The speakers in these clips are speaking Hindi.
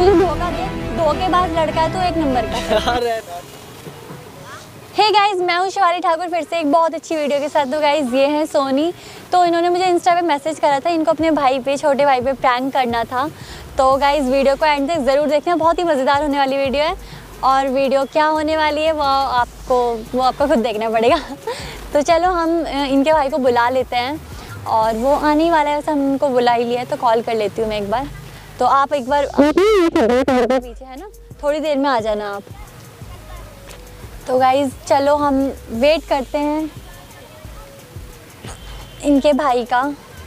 तुझे धोखा दे, धोखेबाज लड़का है तो एक नंबर का। हे गाइस, मैं हूँ शिवाली ठाकुर फिर से एक बहुत अच्छी वीडियो के साथ। तो गाइस ये है सोनी, तो इन्होंने मुझे इंस्टा पे मैसेज करा था, इनको अपने भाई पे, छोटे भाई पे प्रैंक करना था। तो गाइस वीडियो को एंड तक ज़रूर देखना, बहुत ही मज़ेदार होने वाली वीडियो है। और वीडियो क्या होने वाली है वो आपको खुद देखना पड़ेगा। तो चलो हम इनके भाई को बुला लेते हैं, और वो आने ही वाला है, वैसे हम उनको बुला ही लिया है, तो कॉल कर लेती हूँ मैं एक बार। तो आप एक बार पीछे है ना, थोड़ी देर में आ जाना आप। तो गाइज़ चलो हम वेट करते हैं इनके भाई का।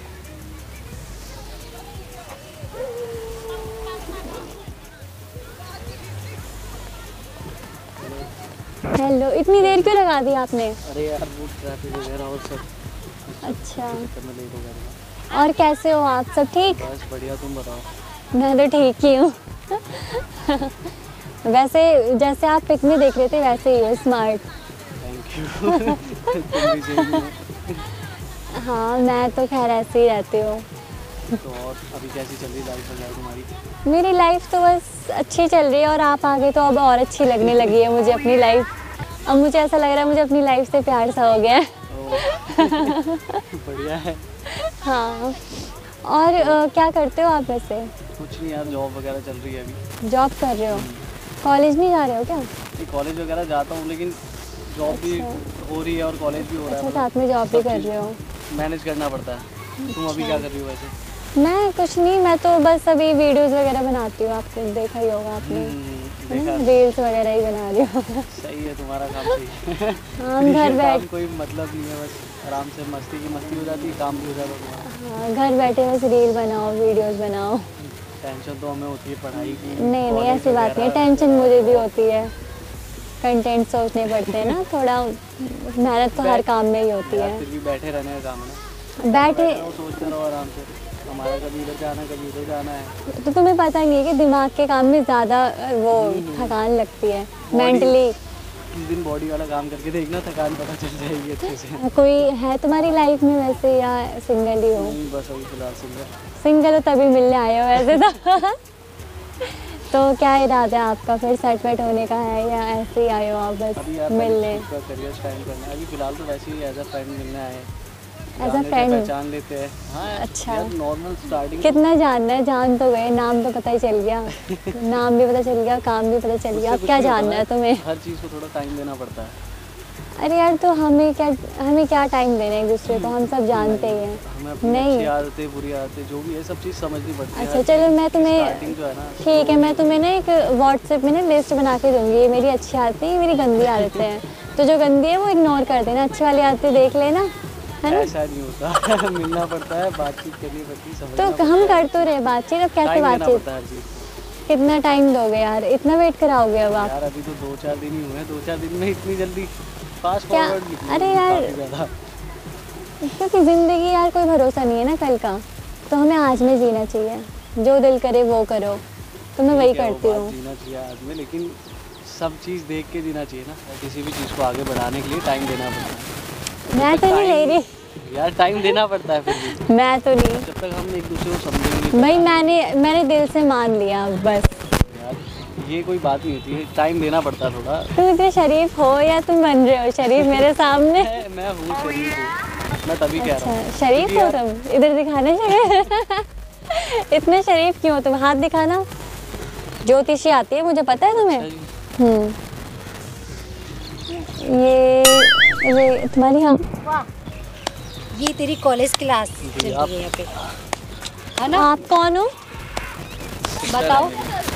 हेलो, इतनी देर क्यों लगा दी आपने? अरे यार वो ट्रैफिक वगैरह और सब। अच्छा, लेट हो गया। और कैसे हो आप? सब ठीक? बस बढ़िया, तुम बताओ। मैं तो ठीक ही हूँ। वैसे जैसे आप पिक में देख रहे थे वैसे ही हो, स्मार्ट। Thank you. तुम भी सेम हो। हाँ, मैं तो खैर ऐसे ही रहती हूँ। तो और अभी कैसी चल रही लाइफ वगैरह तुम्हारी? मेरी लाइफ तो बस अच्छी चल रही है, और आप आगे तो अब और अच्छी लगने लगी है मुझे अपनी लाइफ। अब मुझे ऐसा लग रहा है मुझे अपनी लाइफ से प्यार सा हो गया है। बढ़िया है। हाँ, और क्या करते हो आप वैसे? कुछ नहीं यार, जॉब वगैरह चल रही है अभी। जॉब कर रहे हो? कॉलेज नहीं जा रहे हो क्या? नहीं, कॉलेज वगैरह जाता हूँ, लेकिन जॉब भी हो रही है और कॉलेज भी हो रहा है। अच्छा, साथ में जॉब भी कर रहे हो? मैनेज करना पड़ता है। तुम अभी क्या कर रही हो वैसे? मैं कुछ नहीं, मैं तो बस अभी वीडियोस वगैरह बनाती हूँ, आपने देखा ही होगा आपने, रील्स वगैरह ही बना रही हूँ। सही है, तुम्हारा काम सही है। हम घर बैठ कोई मतलब नहीं है, बस आराम से मस्ती की मस्ती हो जाती है, काम भी हो जाता है तुम्हारा। हाँ, घर बैठे बस रील बनाओ, वीडियोस बनाओ। टेंशन तो हमें होती है पढ़ाई की। नहीं नहीं, ऐसी बात नहीं, टेंशन मुझे भी होती है। कंटेंट सोचने पड़ते हैं ना, थोड़ा मेहनत तो हर काम में ही होती है। फिर भी बैठे रहने का काम है ना। बैठे सोचते रहो आराम से, हमारा कभी इधर जाना है, कभी उधर जाना है। तो तुम्हें पता नहीं है कि दिमाग के काम में ज़्यादा वो थकान लगती है मेंटली। किस दिन बॉडी वाला काम करके देखना, थकान पता चल जाएगी अच्छे से। कोई है तुम्हारी लाइफ में वैसे, या सिंगल ही हो? बस अभी फिलहाल सिंगल। सिंगल तो तभी मिलने आए हो वैसे तो क्या इरादा है आपका फिर, सेट वेट होने का है या ऐसे ही आए हो आप बस मिलने? करियर स्टाइल करना है अभी फिलहाल, तो वैसे ही एज अ फ्रेंड मिलने आए हैं। एज अ फ्रेंड पहचान लेते हैं। हाँ, अच्छा, नॉर्मल स्टार्टिंग। कितना जानना है? जान तो गए, नाम तो पता ही चल गया। नाम भी पता चल गया, काम भी पता चल गया, अब क्या जानना है तुम्हें? हर चीज़ को थोड़ा टाइम देना पड़ता है। अरे यार, तो हमें क्या टाइम देना एक दूसरे को, हम सब जानते ही हैं। हमें अपनी अच्छी आदतें, बुरी आदतें, जो भी है सब चीज़ समझनी पड़ती है। अच्छा चलो, मैं तुम्हें ठीक है, मैं तुम्हें ना एक व्हाट्सएप में ना लिस्ट बना के दूंगी, ये मेरी अच्छी आदतें, ये मेरी गंदी आदतें हैं। तो जो गंदी है वो इग्नोर कर देना, अच्छी वाली आदतें देख लेना, है ना? ऐसा नहीं होता। मिलना पड़ता है, बातचीत करनी पड़ती है, समझना तो हम कर तो रहे बातचीत, अब कैसे बातचीत? कितना टाइम दोगे यार, इतना वेट कराओगे अब आप? यार अभी तो 2-4 दिन ही हुए हैं, 2-4 दिन में इतनी जल्दी फास्ट क्या? फॉरवर्ड? अरे यार, क्योंकि ज़िंदगी यार कोई भरोसा नहीं है ना कल का, तो हमें आज में जीना चाहिए, जो दिल करे वो करो, तो मैं वही करती हूँ। जीना चाहिए आज में, लेकिन सब चीज़ देख के जीना चाहिए ना, किसी भी चीज़ को आगे बढ़ाने के लिए टाइम देना पड़ता है। मैं तो नहीं ले रही यार, टाइम देना पड़ता है फिर भी। मैं तो नहीं, जब तक हम एक दूसरे को समझेंगे भाई मैंने दिल से मान लिया बस। यार ये कोई बात नहीं होती है, टाइम देना पड़ता है थोड़ा। तुम इतने शरीफ हो या तुम बन रहे हो शरीफ मेरे सामने? मैं हूँ शरीफ हूँ, मैं तभी कह रहा हूँ। शरीफ हो तुम? इधर दिखाना चाहिए। इतने शरीफ क्यों हो तुम? हाथ दिखाना। ज्योतिषी आती है मुझे पता है तुम्हें। ये तुम्हारी, हम ये तेरी कॉलेज क्लास चल रही है यहाँ पे, है ना? आप कौन हो बताओ?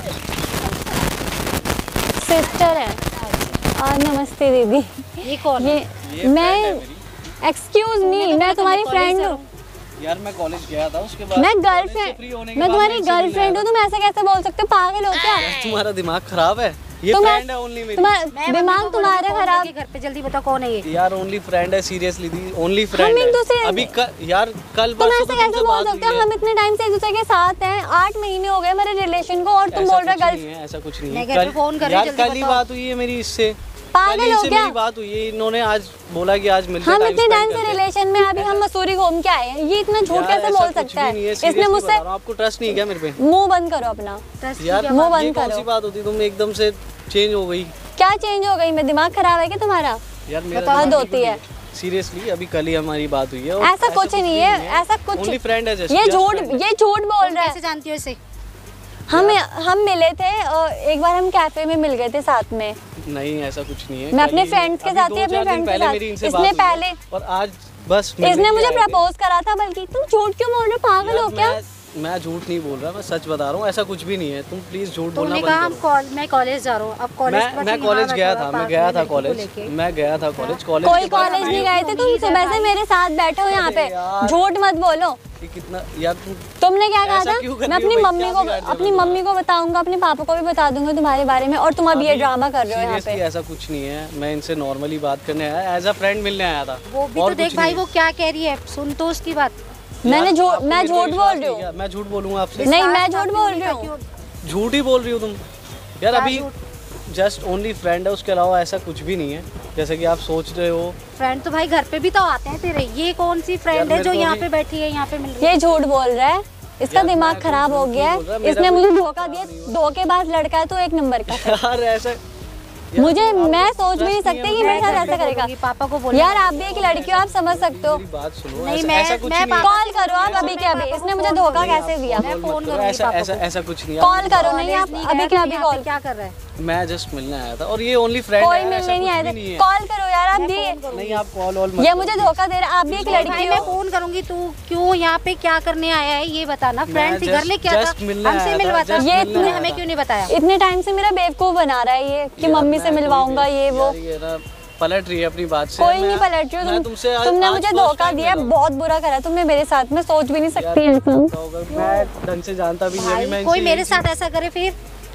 सिस्टर है। नमस्ते दीदी। ये कौन? ये मैं, एक्सक्यूज मी, मैं तुम्हारी फ्रेंड हूँ। यार मैं कॉलेज गया था, उसके बाद मैं गर्लफ्रेंड, मैं तुम्हारी गर्लफ्रेंड हूँ, तुम ऐसे कैसे बोल सकते हो? पागल हो क्या? तुम्हारा दिमाग खराब है? ये फ्रेंड है ओनली मेरी। दिमाग तुम्हारा खराब? घर पे जल्दी बताओ कौन है ये? यार ओनली फ्रेंड है, सीरियसली दी, ओनली फ्रेंड है। अभी यार कल तुम ऐसे कैसे बोल सकते हो? हम इतने टाइम से एक दूसरे के साथ हैं, 8 महीने हो गए मेरे रिलेशन को, और तुम बोल रहे गर्ल? ऐसा कुछ नहीं मैं है। घर पे फोन कर रही हूँ, यार कल ही बात हुई है मेरी इससे। पागल हो क्या? मेरी बात हुई है, इन्होंने आज बोला कि आज मिलते हम इतने टाइम से रिलेशन में, अभी हम मसूरी घूम के आए हैं, ये इतना झूठ कैसे बोल सकता है? इसने मुझसे, आपको ट्रस्ट नहीं है क्या मेरे पे? मुंह बंद करो अपना यार, मुंह बंद ये कौन सी करो। बात होती, तुम एकदम से चेंज हो गई। क्या चेंज हो गई? मैं दिमाग खराब है क्या तुम्हारा? यार हद होती है। सीरियसली, अभी कल ही हमारी बात हुई है। ऐसा कुछ नहीं है, ऐसा कुछ, ओनली फ्रेंड है जस्ट। ये झूठ बोल रहा है। कैसे जानती हो इसे? हम मिले थे और एक बार हम कैफे में मिल गए थे साथ में। नहीं, ऐसा कुछ नहीं है। मैं अपने फ्रेंड्स के साथ ही, अपने फ्रेंड्स के साथ। इसने पहले, और आज बस इसने मुझे प्रपोज करा था। बल्कि तुम झूठ क्यों बोल रहे हो? पागल हो क्या? मैं झूठ नहीं बोल रहा, मैं सच बता रहा हूँ। ऐसा कुछ भी नहीं है, तुम प्लीज झूठ बोलना तुमने कहा मैं कॉलेज जा रहा हूँ। अब कॉलेज मैं कॉलेज गया था, मैं गया था कॉलेज। कोई कॉलेज नहीं गए थे, तुम सुबह से मेरे साथ बैठे हो यहाँ पे। झूठ मत बोलो। कितना यार, तुमने क्या कहा था? मैं अपनी मम्मी को बताऊंगा, अपने पापा को भी बता दूंगा तुम्हारे बारे में, और तुम अब ये ड्रामा कर रहे हो यहाँ पे। ऐसा कुछ नहीं है, मैं इनसे नॉर्मली बात करने आया, एज अ फ्रेंड मिलने आया था। वो भी तो देख भाई, वो क्या कह रही है, सुन तो उसकी बात। मैं झूठ बोल रही हूँ? मैं झूठ बोलूंगा आपसे? नहीं, मैं झूठ बोल रही हूँ। झूठ ही बोल रही हो तुम यार। अभी जस्ट ओनली फ्रेंड है, उसके अलावा ऐसा कुछ भी नहीं है जैसे कि आप सोच रहे हो। फ्रेंड तो भाई घर पे भी तो आते हैं तेरे। ये कौन सी फ्रेंड है जो यहाँ पे बैठी है, यहाँ पे मिल रही है? ये झूठ बोल रहा है, इसका दिमाग खराब हो गया है। इसने मुझे धोखा दिया। धोखेबाज लड़का है तो एक नंबर का। यार ऐसे मैं सोच भी नहीं सकती कि मेरे साथ ऐसा करेगा। पापा को बोलो यार, आप भी एक लड़की हो, आप समझ सकते हो। बात सुनो। नहीं, मैं कॉल करो आप अभी के अभी। इसने मुझे धोखा कैसे दिया? मैं फोन करूंगी पापा को। ऐसा कुछ नहीं है। कॉल करो। नहीं, आप अभी के अभी कॉल। क्या कर रहा है? मैं जस्ट मिलने आया था, और ये ओनली फ्रेंड है। कोई मिलने नहीं आया था। कॉल करो यार आप भी। नहीं, आप कॉल ऑल ये मुझे धोखा दे रहा है। आप भी एक लड़की मैं हो। फोन करूंगी। तू क्यों यहाँ पे क्या करने आया है ये बताना। फ्रेंड से घर में क्या था, हमसे मिलवाता। ये तूने हमें क्यों नहीं बताया? इतने टाइम से मेरा बेवकूफ बना रहा है ये, कि मम्मी से मिलवाऊंगा ये वो। पलट रही है अपनी बात से। कोई नहीं पलट रही हो। तुमने मुझे धोखा दिया, बहुत बुरा करा तुमने मेरे साथ। मैं सोच भी नहीं सकती ऐसा। मैं ढंग से जानता भी नहीं। कोई मेरे साथ ऐसा करे फिर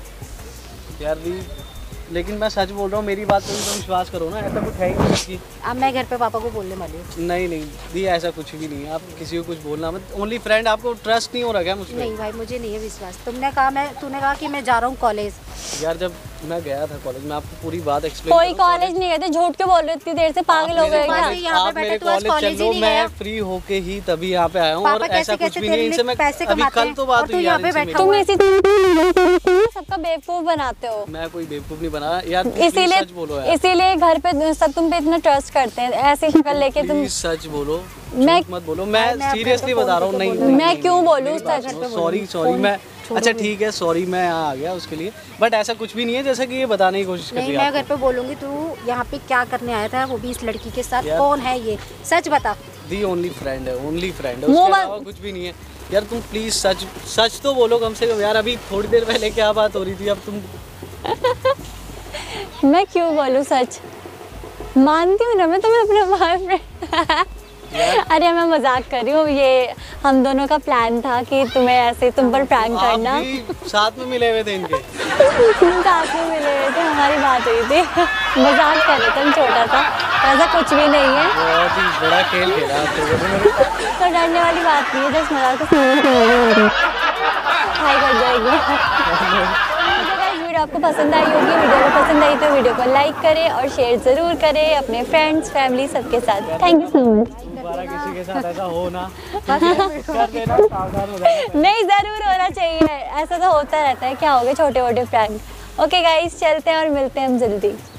यार दी, लेकिन मैं सच बोल रहा हूँ, मेरी बात पे तुम विश्वास करो ना। ऐसा कुछ है ही नहीं। अब मैं घर पे पापा को बोलने वाली हूँ। नहीं दी, ऐसा कुछ भी नहीं है। आप किसी को कुछ बोलना मत। Only friend. आपको ट्रस्ट नहीं हो रहा क्या मुझ पे? नहीं भाई, मुझे नहीं है विश्वास। तूने कहा कि मैं जा रहा हूँ कॉलेज। यार, जब मैं गया था कॉलेज, मैं आपको पूरी बात एक्सप्लेन। कोई कॉलेज नहीं गए थे। झूठ क्यों बोल रहे हो इतनी देर से? पागल हो गए क्या? आप मेरे कॉलेज चलो, मैं फ्री होके ही तभी यहाँ पे आया हूँ। और ऐसा कुछ भी नहीं। इनसे मैं अभी कल तो बात हुई यार इनसे मेरी। तुम इसी तरह सबका बेवकूफ बनाते हो। मैं कोई बेवकूफ नहीं बना यार। इसीलिए घर पे सब तुम पे इतना ट्रस्ट करते हैं। ऐसी शक्ल लेके तुम सच बोलो, मैं मत बोलो। मैं सीरियसली बता रहा हूँ। नहीं, मैं क्यों बोलूँ? सॉरी। मैं अच्छा ठीक है, सॉरी, मैं यहाँ आ गया उसके लिए। बट ऐसा कुछ भी नहीं है जैसा कि ये बताने की कोशिश कर रही है। मैं घर पे बोलूंगी तू यहाँ पे क्या करने आया था, वो भी इस लड़की के साथ। कौन है ये? सच बता। दी ओनली फ्रेंड है, उसके अलावा कुछ भी नहीं है। यार तुम प्लीज सच तो बोलो कम से कम यार। अभी थोड़ी देर पहले क्या बात हो रही थी, अब तुम मैं क्यों बोलूँ सच? मानती हूँ ना मैं तुम्हें अपना बॉयफ्रेंड। अरे मैं मजाक कर रही हूँ। ये हम दोनों का प्लान था कि तुम्हें ऐसे तुम पर प्रैंक करना। साथ में मिले हुए थे इनके। साथ में मिले हुए थे, हमारी बात हुई थी। मजाक कर रहे थे हम, छोटा सा, ऐसा कुछ भी नहीं है। बहुत ही बड़ा खेल खेला तो डरने वाली बात नहीं है, जस्ट मजाक। हाय कर जाएगी। वीडियो आपको पसंद आई होगी। वीडियो को पसंद आई तो वीडियो को लाइक करें और शेयर ज़रूर करें अपने फ्रेंड्स, फैमिली सबके साथ। Thank you so much. दोबारा किसी के साथ ऐसा हो ना कर देना, सावधान हो जाना। नहीं, ज़रूर होना चाहिए। ऐसा तो होता रहता है, क्या हो गया छोटे मोटे प्रैंक। ओके गाइस, चलते हैं और मिलते हैं हम जल्दी।